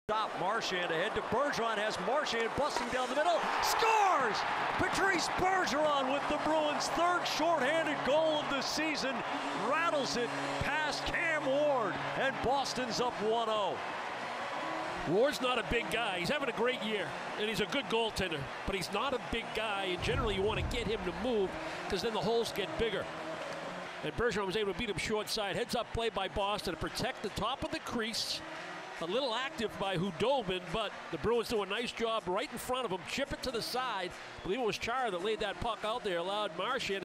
Stop Marchand ahead to Bergeron, has Marchand busting down the middle, scores! Patrice Bergeron with the Bruins' third shorthanded goal of the season, rattles it past Cam Ward, and Boston's up 1-0. Ward's not a big guy. He's having a great year, and he's a good goaltender, but he's not a big guy, and generally you want to get him to move because then the holes get bigger. And Bergeron was able to beat him short side. Heads up play by Boston to protect the top of the crease. A little active by Hudobin, but the Bruins do a nice job right in front of him. Chip it to the side. I believe it was Chara that laid that puck out there, allowed Marchand